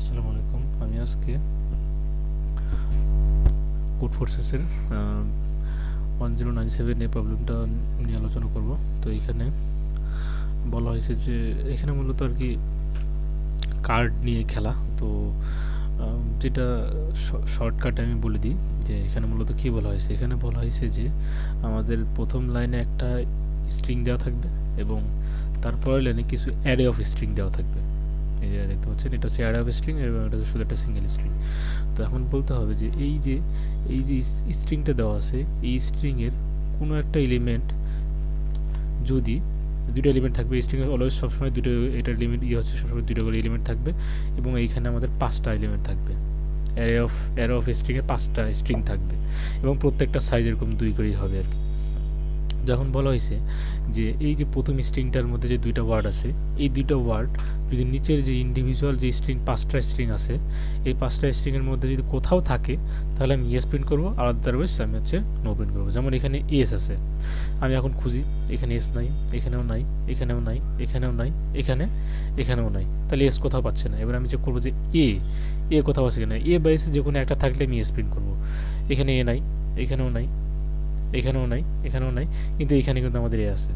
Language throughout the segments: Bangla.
আসসালামু আলাইকুম। আমি আজকে কোড ফোর্সেসের 1097 এই প্রবলেমটা নিয়ে আলোচনা করব। তো এখানে বলা হয়েছে যে এখানে মূলত আর কি কার্ড নিয়ে খেলা। তো যেটা শর্টকাটে আমি বলে দিই যে এখানে মূলত কী বলা হয়েছে। এখানে বলা হয়েছে যে আমাদের প্রথম লাইনে একটা স্ট্রিং দেওয়া থাকবে এবং তারপরের লাইনে কিছু অ্যারে অফ স্ট্রিং দেওয়া থাকবে। এই যে দেখতে পাচ্ছেন, এটা হচ্ছে অ্যারে অফ স্ট্রিং এবং এটা হচ্ছে শুধু একটা সিঙ্গেল স্ট্রিং। তো এখন বলতে হবে যে এই যে স্ট্রিংটা দেওয়া আছে, এই স্ট্রিংয়ের কোনো একটা এলিমেন্ট, যদি দুটো এলিমেন্ট থাকবে, এই স্ট্রিংয়ে অলওয়েজ সবসময় দুটো, এটার লিমিট হচ্ছে সবসময় দুটো করে এলিমেন্ট থাকবে এবং এইখানে আমাদের 5টা এলিমেন্ট থাকবে। অ্যারে অফ স্ট্রিংয়ে 5টা স্ট্রিং থাকবে এবং প্রত্যেকটা সাইজ এরকম 2 করেই হবে আর কি। যখন বলা হয়েছে যে এই যে প্রথম স্ট্রিংটার মধ্যে যে দুইটা ওয়ার্ড আছে, এই দুইটা ওয়ার্ড যদি নিচের যে ইন্ডিভিজুয়াল যে স্ট্রিং 5টা স্ট্রিং আছে, এই 5টা স্ট্রিংয়ের মধ্যে যদি কোথাও থাকে তাহলে আমি ইয়েস প্রিন্ট করবো, আর আদারওয়াইজ আমি হচ্ছে নো প্রিন্ট করবো। যেমন এখানে এস আছে, আমি এখন খুঁজি, এখানে এস নাই, এখানেও নাই, এখানেও নাই, এখানেও নাই, এখানেও নাই, তাহলে এস কোথাও পাচ্ছে না। এবার আমি চেক করবো যে এ কোথাও আছে কিনা। এ বা এসে যে কোনো একটা থাকলে আমি এস প্রিন্ট করবো। এখানে এ নাই, এখানেও নাই, এখানেও নাই, এখানেও নাই, কিন্তু এখানে কিন্তু আমাদের এ আছে।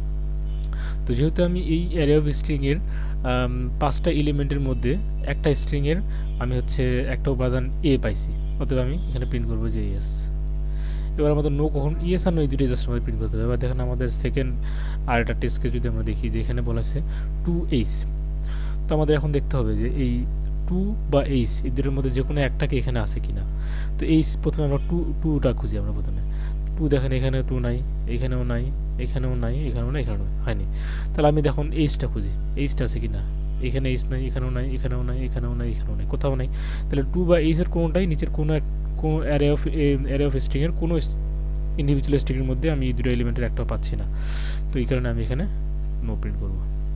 তো যেহেতু আমি এই অ্যারে অফ স্ট্রিংয়ের 5টা এলিমেন্টের মধ্যে একটা স্ট্রিংয়ের আমি হচ্ছে একটা উপাদান এ পাইছি, অতএব আমি এখানে প্রিন্ট করবো যে এস। এবার আমাদের নো কখন ইয়েস আর নো, এই দুটোই জাস্ট আমাদের প্রিন্ট করতে হবে। এবার দেখেন আমাদের সেকেন্ড আরেকটা টেস্টকে যদি আমরা দেখি যে এখানে বলা আছে 2H। তো আমাদের এখন দেখতে হবে যে এই 2 বা H এই দুটোর মধ্যে যে কোনো একটাকে এখানে আছে কিনা। তো H প্রথমে আমরা টুটা খুঁজি। আমরা প্রথমে 2 দেখেন, এখানে 2 নাই, এখানেও নাই, এখানেও নাই, এখানেও নাই, এখানেও হয়নি। তাহলে আমি দেখুন এইচটা খুঁজি, এইচটা আছে কিনা। এখানে এইচ নাই, এখানেও নাই, এখানেও নাই, এখানেও নাই, এখানেও নাই, কোথাও নাই। তাহলে 2 বা এইচের কোনোটাই নিচের কোনো অ্যারে অফ স্ট্রিংয়ের কোনো ইন্ডিভিজুয়াল স্ট্রিংয়ের মধ্যে আমি এই দুটো এলিমেন্টের একটাও পাচ্ছি না। তো এই কারণে আমি এখানে নো প্রিন্ট করব।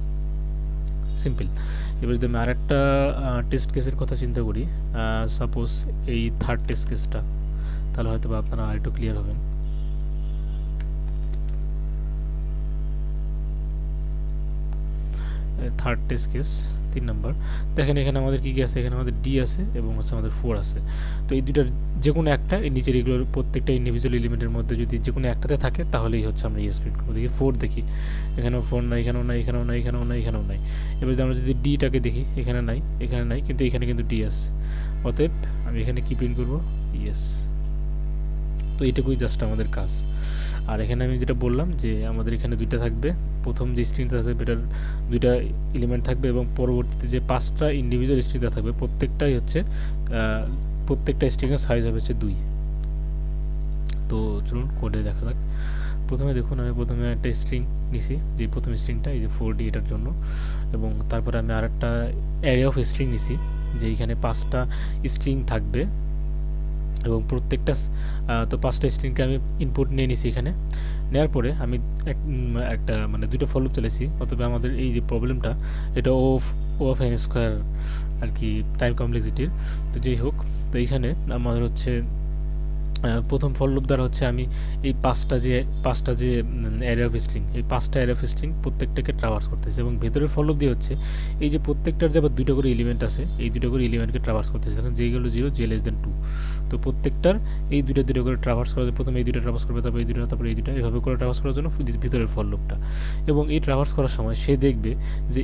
সিম্পল। এবার যদি আমি আরেকটা টেস্ট কেসের কথা চিন্তা করি, সাপোজ এই থার্ড টেস্ট কেসটা, তাহলে হয়তো বা আপনারা আরেকটু ক্লিয়ার হবেন। Third test case 3 number. দেখেন এখানে আমাদের কী কী আছে, এখানে আমাদের ডি আছে এবং হচ্ছে আমাদের 4 আছে। তো এই দুটার যে কোনো একটা, এই নিচের এগুলোর প্রত্যেকটা ইন্ডিভিজুয়াল এলিমেন্টের মধ্যে যদি যে কোনো একটাতে থাকে তাহলেই হচ্ছে আমরা ইয়েস প্রিন্ট করবো। দেখি 4 দেখি, এখানেও 4 নাই, এখানেও নাই, এখানেও নাই, এখানেও নাই, এখানেও নাই। এবার আমরা যদি ডিটাকে দেখি, এখানে নাই, এখানে নাই, কিন্তু এখানে কিন্তু ডি আছে। অতএব আমি এখানে কী প্রিন্ট করবো, ইয়েস। তো এইটুকুই জাস্ট আমাদের কাজ। আর এখানে আমি যেটা বললাম যে আমাদের এখানে দুইটা থাকবে, প্রথম যে স্ট্রিংটা থাকবে এটার দুইটা এলিমেন্ট থাকবে এবং পরবর্তীতে যে 5টা ইন্ডিভিজুয়াল স্ট্রিংটা থাকবে প্রত্যেকটাই হচ্ছে প্রত্যেকটা স্ট্রিংয়ের সাইজ হবে হচ্ছে 2। তো চলুন কোডে দেখা যাক। প্রথমে দেখুন, আমি প্রথমে একটা স্ট্রিং নিছি, যে প্রথম স্ট্রিংটা এই যে 4D এটার জন্য, এবং তারপরে আমি আর একটা অ্যারে অফ স্ট্রিং নিছি যে এইখানে 5টা স্ট্রিং থাকবে এবং প্রত্যেকটা তো 5টা স্ট্রিংকে আমি ইনপুট নিয়ে নিছি। এখানে নেওয়ার পরে আমি একটা মানে দুটো ফর লুপ চালাইছি। অতএব আমাদের এই যে প্রবলেমটা, এটা ও অফ এন স্কোয়ার আর কি, টাইম কমপ্লেক্সিটির। তো যেই হোক, তো এইখানে আমাদের হচ্ছে প্রথম ফর লুপ দ্বারা হচ্ছে আমি এই পাঁচটা যে অ্যারে অফ স্ট্রিং, এই 5টা অ্যারে অফ স্ট্রিং প্রত্যেকটাকে ট্রাভার্স করতেছে এবং ভেতরের ফর লুপ দিয়ে হচ্ছে এই যে প্রত্যেকটার যে আবার 2টা করে এলিমেন্ট আছে, এই 2টা করে এলিমেন্টকে ট্রাভার্স করতেছে। এখন যেগুলো 0, জে লেস দেন 2, তো প্রত্যেকটার এই 2টা করে ট্রাভার্স করা যায়। প্রথমে এই 2টা ট্রাভার্স করবে, তারপর এই 2টা, তারপরে এই 2টা, এভাবে করে ট্রাভার্স করার জন্য ভিতরের ফর লুপটা। এবং এই ট্রাভার্স করার সময় সে দেখবে যে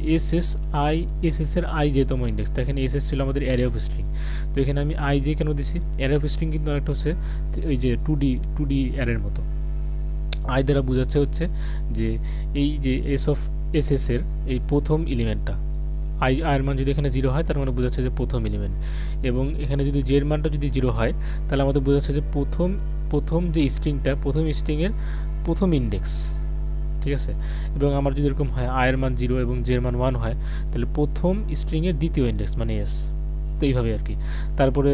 এস এর আই যেতম ইন্ডেক্স, দেখেন এস ছিল আমাদের অ্যারে অফ স্ট্রিং। তো এখানে আমি আই যে কেন দিছি, অ্যারে অফ স্ট্রিং কিন্তু অনেকটা হচ্ছে ওই যে 2D অ্যারের মতো। আই দ্বারা বোঝাচ্ছে হচ্ছে যে এই যে এস এর এই প্রথম এলিমেন্টটা, আয়ের মান যদি এখানে 0 হয় তার মানে বোঝাচ্ছে যে প্রথম এলিমেন্ট, এবং এখানে যদি জের মানটা যদি 0 হয় তাহলে আমাদের বোঝাচ্ছে যে প্রথম যে স্ট্রিংটা, প্রথম স্ট্রিংয়ের প্রথম ইন্ডেক্স, ঠিক আছে। এবং আমার যদি এরকম হয় আয়ের মান 0 এবং জের মান 1 হয়, তাহলে প্রথম স্ট্রিংয়ের দ্বিতীয় ইন্ডেক্স মানে এস। তো এইভাবে আর কি। তারপরে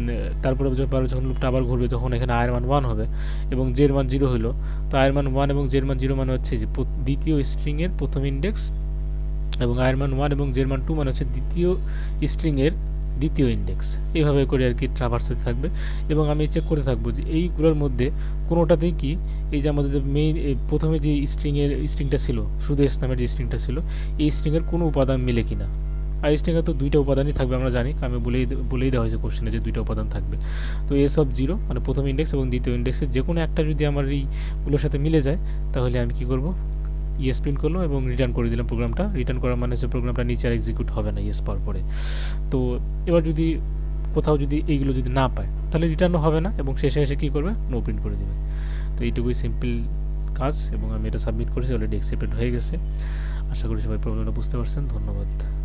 যখন লুপটা আবার ঘুরবে, যখন এখানে আয়ের মান 1 হবে এবং জের মান 0 হলো, তো আয়ের মান 1 এবং জের মান 0 মানে হচ্ছে যে দ্বিতীয় স্ট্রিংয়ের প্রথম ইন্ডেক্স, এবং আয়ের মান 1 এবং জের মান 2 মানে হচ্ছে দ্বিতীয় স্ট্রিংয়ের দ্বিতীয় ইন্ডেক্স। এইভাবে করে আর কি ট্রাভার্স হতে থাকবে এবং আমি চেক করে থাকবো যে এইগুলোর মধ্যে কোনোটাতেই কি এই যে আমাদের যে মেইন প্রথমে যে স্ট্রিংটা ছিল, শুধু এস নামের যে স্ট্রিংটা ছিল, এই স্ট্রিংয়ের কোনো উপাদান মিলে কিনা, আর স্ট্রিংয়ে তো দুইটা উপাদানই থাকবে আমরা জানি, আমি বলেই দেওয়া হয়েছে কোশ্চেনে যে দুইটা উপাদান থাকবে। তো এস অফ 0 মানে প্রথম ইন্ডেক্স এবং দ্বিতীয় ইন্ডেক্সে যে কোনো একটা যদি আমার এইগুলোর সাথে মিলে যায় তাহলে আমি কি করব, ইয়েস প্রিন্ট করলো এবং রিটার্ন করে দিলাম প্রোগ্রামটা। রিটার্ন করা মানে হচ্ছে প্রোগ্রামটা নিচে আর এক্সিকিউট হবে না ইয়েস পাওয়ার পরে। তো এবার যদি কোথাও যদি এইগুলো যদি না পায় তাহলে রিটার্নও হবে না এবং শেষে এসে কী করবে, নো প্রিন্ট করে দেবে। তো এইটুকুই সিম্পল কাজ এবং আমি এটা সাবমিট করেছি, অলরেডি অ্যাকসেপ্টেড হয়ে গেছে। আশা করি সবাই প্রবলেমটা বুঝতে পারছেন। ধন্যবাদ।